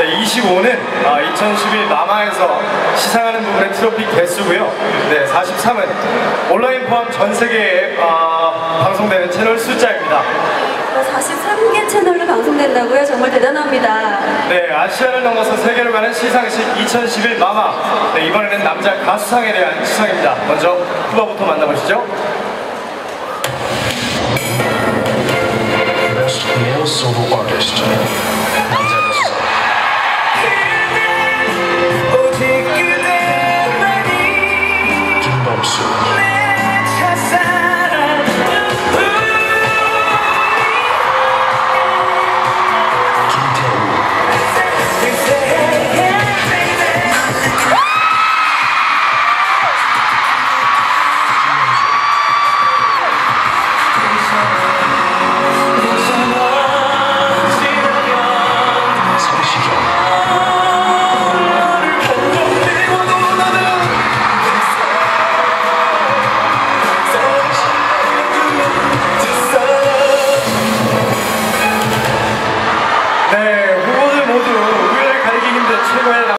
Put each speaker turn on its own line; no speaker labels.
네, 25는 2011 마마에서 시상하는 부분의 트로피 개수고요. 네, 43은 온라인 포함 전 세계에 방송되는 채널 숫자입니다.
43개 채널로 방송된다고요? 정말 대단합니다.
네, 아시아를 넘어서 세계로 가는 시상식 2011 마마. 네, 이번에는 남자 가수상에 대한 시상입니다. 먼저 후보부터 만나보시죠.
Best Male Solo Artist.